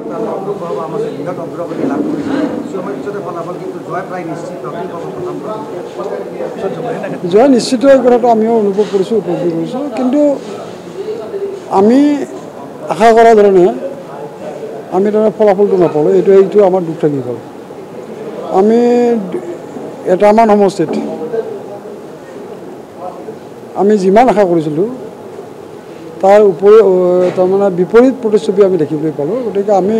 তার অগ্রসর আমাদের বৃহৎ অগ্রগতি লাভ করেছে সময়ের পিছনে ফলাফল কিন্তু জয় প্রায় নিশ্চিত জয় নিশ্চিত এই কথাটো আমিও অনুভৱ কৰিছোঁ উপলব্ধি কৰিছোঁ কিন্তু আমি আশা কৰা ধৰণে আমি তাৰমানে ফলাফলটো নাপালোঁ এইটো আমাৰ দুখ থাকি গ'ল আমি এটামান সমষ্টিত আমি যিমান আশা কৰিছিলোঁ তাৰ উপৰি তাৰমানে বিপৰীত প্ৰতিচ্ছবি আমি দেখিবলৈ পালোঁ গতিকে আমি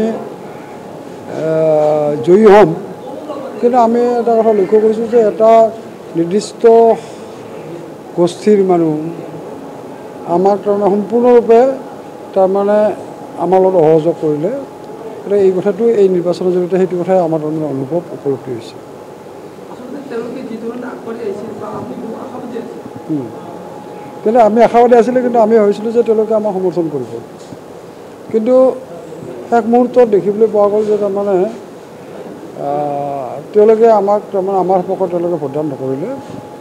জয়ী হ'ম কিন্তু আমি এটা কথা লক্ষ্য কৰিছোঁ যে এটা নিৰ্দিষ্ট গোষ্ঠীৰ মানুহ আমাক তাৰমানে সম্পূৰ্ণৰূপে তাৰমানে আমাৰ লগত সহযোগ কৰিলে গতিকে এই কথাটো এই নিৰ্বাচনৰ জৰিয়তে সেইটো কথাই আমাৰ তাৰমানে অনুভৱ উপলব্ধি হৈছে কিন্তু আমি আশাবাদী আছিলোঁ কিন্তু আমি ভাবিছিলোঁ যে তেওঁলোকে আমাক সমৰ্থন কৰিব কিন্তু এক মুহূৰ্তত দেখিবলৈ পোৱা গ'ল যে তাৰমানে তেওঁলোকে আমাক তাৰমানে আমাৰ সপক্ষত তেওঁলোকে ভোটদান নকৰিলে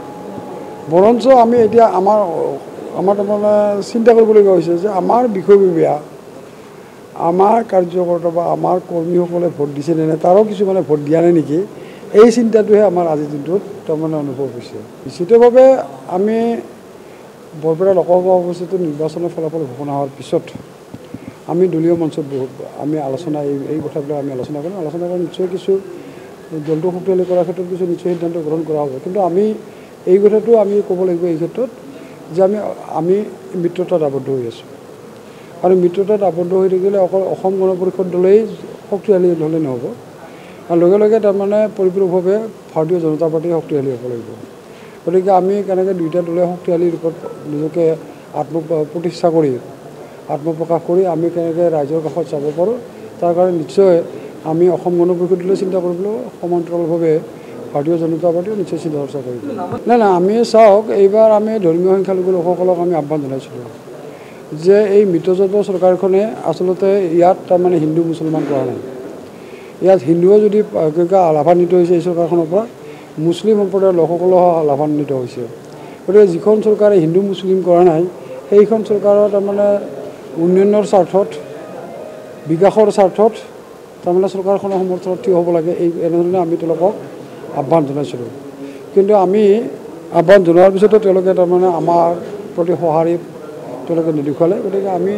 বৰঞ্চ আমি এতিয়া আমাৰ তাৰমানে চিন্তা কৰিবলগীয়া হৈছে যে আমাৰ বিষয়ববীয়া আমাৰ কাৰ্যকৰ্তা বা আমাৰ কৰ্মীসকলে ভোট দিছে নে নাই তাৰো কিছুমানে ভোট দিয়া নাই নেকি এই চিন্তাটোহে আমাৰ আজিৰ দিনটোত তাৰমানে অনুভৱ হৈছে নিশ্চিতভাৱে আমি বৰপেটা লোকসভা সমষ্টিটোৰ নিৰ্বাচনৰ ফলাফল ঘোষণা হোৱাৰ পিছত আমি দলীয় মঞ্চত বহুত আমি আলোচনা এই কথাবিলাক আমি আলোচনা কৰি নিশ্চয় কিছু দলটো শক্তিশালী কৰাৰ ক্ষেত্ৰত কিছু নিশ্চয় সিদ্ধান্ত গ্ৰহণ কৰা হ'ব কিন্তু আমি এই কথাটো আমি ক'ব লাগিব এই ক্ষেত্ৰত যে আমি মিত্ৰতাত আবদ্ধ হৈ আছোঁ আৰু মিত্ৰতাত আবদ্ধ হৈ থাকিলে অকল অসম গণ পৰিষদ দলেই শক্তিশালী হ'লে নহ'ব আৰু লগে লগে তাৰমানে পৰিপূৰকভাৱে ভাৰতীয় জনতা পাৰ্টি শক্তিশালী হ'ব লাগিব গতিকে আমি কেনেকৈ দুয়োটা দলে শক্তিশালী ৰূপত নিজকে প্ৰতিষ্ঠা কৰি আত্মপ্ৰকাশ কৰি আমি কেনেকৈ ৰাইজৰ কাষত যাব পাৰোঁ তাৰ কাৰণে নিশ্চয় আমি অসম গণ পৰিষদলৈ চিন্তা কৰিবলৈ সমান্তৰালভাৱে ভাৰতীয় জনতা পাৰ্টীও নিশ্চয় চিন্তা চৰ্চা কৰিব নাই আমি চাওক এইবাৰ আমি ধৰ্মীয় সংখ্যালঘু লোকসকলক আমি আহ্বান জনাইছিলোঁ যে এই মিত্ৰজোঁটৰ চৰকাৰখনে আচলতে ইয়াত তাৰমানে হিন্দু মুছলমান কৰা নাই ইয়াত হিন্দুৱে যদি লাভান্বিত হৈছে এই চৰকাৰখনৰ পৰা মুছলিম সম্প্ৰদায়ৰ লোকসকলো লাভান্বিত হৈছে গতিকে যিখন চৰকাৰে হিন্দু মুছলিম কৰা নাই সেইখন চৰকাৰৰ তাৰমানে উন্নয়নৰ স্বাৰ্থত বিকাশৰ স্বাৰ্থত তাৰমানে চৰকাৰখনৰ সমৰ্থনত থিয় হ'ব লাগে এনেধৰণে আমি তেওঁলোকক আহ্বান জনাইছিলোঁ কিন্তু আমি আহ্বান জনোৱাৰ পিছতো তেওঁলোকে তাৰমানে আমাৰ প্ৰতি সঁহাৰি তেওঁলোকে নেদেখুৱালে গতিকে আমি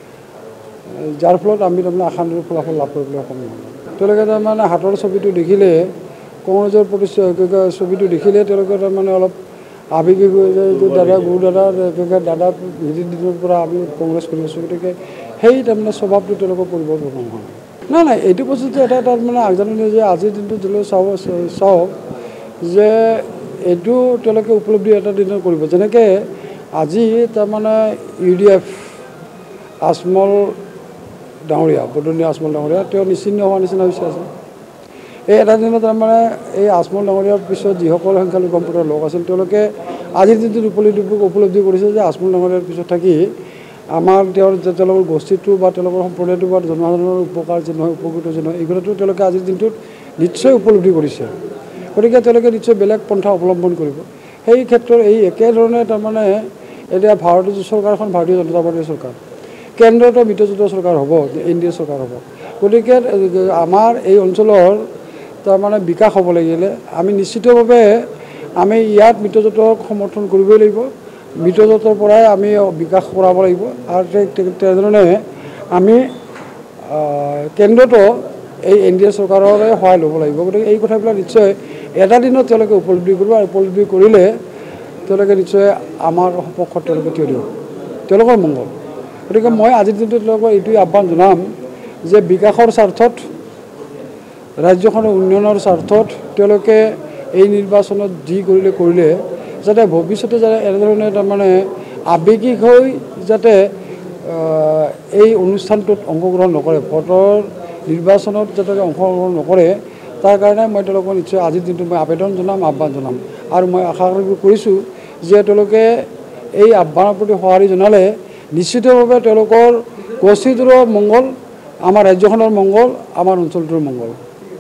যাৰ ফলত আমি তাৰমানে আশানুৰূপ ফলাফল লাভ কৰিবলৈ সক্ষম নহ'লোঁ তেওঁলোকে তাৰমানে হাতৰ ছবিটো দেখিলে কংগ্ৰেছৰ প্ৰতি ছবিটো দেখিলে তেওঁলোকে তাৰমানে অলপ আৱেগিক হৈ যায় দাদা গুৰু দাদা হেৰি দিনৰ পৰা আমি কংগ্ৰেছ কৰি আছোঁ গতিকে সেই তাৰমানে স্বভাৱটো তেওঁলোকৰ পৰিৱৰ্তন নহয় নাই এইটো বস্তুটো এটা তাৰমানে আগজাননী যে আজিৰ দিনটো যদি চাওক যে এইটো তেওঁলোকে উপলব্ধি এটা দিনত কৰিব যেনেকৈ আজি তাৰমানে UDF আজমল ডাঙৰীয়া বদনীয়া আজমল ডাঙৰীয়া তেওঁ নিশ্চিন্ন হোৱাৰ নিচিনা হৈছে আছে এই এটা দিনত তাৰমানে এই আজমল ডাঙৰীয়াৰ পিছত যিসকল সংখ্যালঘু সম্প্ৰদায়ৰ লোক আছিল তেওঁলোকে আজিৰ দিনটোত উপলব্ধি কৰিছে যে আজমল ডাঙৰীয়াৰ পিছত থাকি আমাৰ তেওঁলোকৰ গোষ্ঠীটো বা তেওঁলোকৰ সম্প্ৰদায়টো বা জনসাধাৰণৰ উপকাৰ যে নহয় উপকৃত যে নহয় এই কথাটো তেওঁলোকে আজিৰ দিনটোত নিশ্চয় উপলব্ধি কৰিছে গতিকে তেওঁলোকে নিশ্চয় বেলেগ পন্থা অৱলম্বন কৰিব সেই ক্ষেত্ৰত এই একেধৰণে তাৰমানে এতিয়া ভাৰতীয় চৰকাৰখন ভাৰতীয় জনতা পাৰ্টীৰ চৰকাৰ কেন্দ্ৰতো মিত্ৰজোঁটৰ চৰকাৰ হ'ব NDA চৰকাৰ হ'ব গতিকে আমাৰ এই অঞ্চলৰ তাৰমানে বিকাশ হ'ব লাগিলে আমি নিশ্চিতভাৱে আমি ইয়াত মিত্ৰজোঁটক সমৰ্থন কৰিবই লাগিব মিত্ৰজোঁটৰ পৰাই আমি বিকাশ কৰাব লাগিব আৰু তেনেধৰণে আমি কেন্দ্ৰতো এই NDA চৰকাৰৰে সহায় ল'ব লাগিব গতিকে এই কথাবিলাক নিশ্চয় এটা দিনত তেওঁলোকে উপলব্ধি কৰিব আৰু উপলব্ধি কৰিলে তেওঁলোকে নিশ্চয় আমাৰ সপক্ষত তেওঁলোকে থিয় দিব তেওঁলোকৰ মংগল গতিকে মই আজিৰ দিনটোত তেওঁলোকক এইটোৱে আহ্বান জনাম যে বিকাশৰ স্বাৰ্থত ৰাজ্যখনৰ উন্নয়নৰ স্বাৰ্থত তেওঁলোকে এই নিৰ্বাচনত যি কৰিলে যাতে ভৱিষ্যতে যাতে এনেধৰণে তাৰমানে আৱেগিক হৈ যাতে এই অনুষ্ঠানটোত অংশগ্ৰহণ নকৰে ভোটৰ নিৰ্বাচনত যাতে অংশগ্ৰহণ নকৰে তাৰ কাৰণে মই তেওঁলোকক নিশ্চয় আজিৰ দিনটো মই আবেদন জনাম আহ্বান জনাম আৰু মই আশা কৰিছোঁ যে তেওঁলোকে এই আহ্বানৰ প্ৰতি সঁহাৰি জনালে নিশ্চিতভাৱে তেওঁলোকৰ গোষ্ঠীটোৰ মংগল আমাৰ ৰাজ্যখনৰ মংগল আমাৰ অঞ্চলটোৰ মংগল